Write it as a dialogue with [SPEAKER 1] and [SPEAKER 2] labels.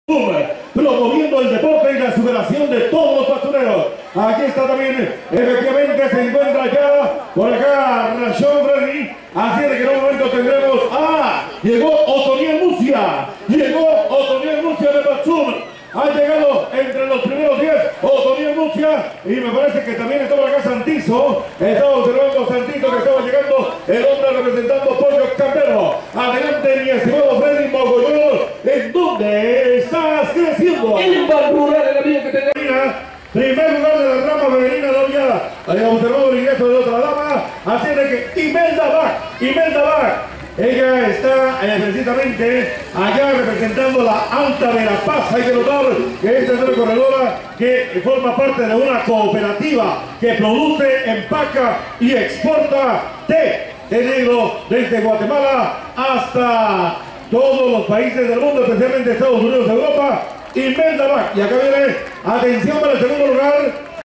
[SPEAKER 1] promoviendo el deporte y la superación de todos los pastoreros. Aquí está también, efectivamente se encuentra ya por acá Rashon Freddy. Así de que en un momento tendremos llegó Otoniel Murcia, de Patzum. Ha llegado entre los primeros 10 Otoniel Murcia, y me parece que también está por acá Santizo. Estaba observando Santizo que estaba llegando, el hombre representando Pollo Campero. Adelante, mi estimado Freddy Mogollón, ¿en dónde estás creciendo?
[SPEAKER 2] En un bar rural, el amigo que tenía.
[SPEAKER 1] Primer lugar de la rama femenina de Oviedo. Había observado el ingreso de otra dama. Así de que Imelda Bach. Ella está precisamente allá representando la Alta Verapaz. Hay que notar que esta es una corredora que forma parte de una cooperativa que produce, empaca y exporta té negro desde Guatemala hasta todos los países del mundo, especialmente Estados Unidos, Europa. Imelda Bach. Y acá viene, atención para el segundo lugar.